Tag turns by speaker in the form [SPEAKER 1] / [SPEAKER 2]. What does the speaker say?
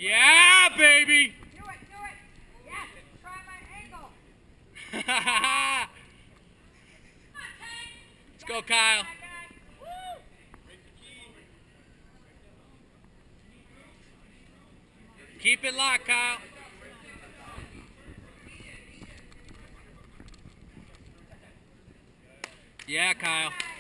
[SPEAKER 1] Yeah, baby.
[SPEAKER 2] Do it. Yes, try my ankle.
[SPEAKER 1] Let's go, Kyle. Keep it locked, Kyle. Yeah, Kyle.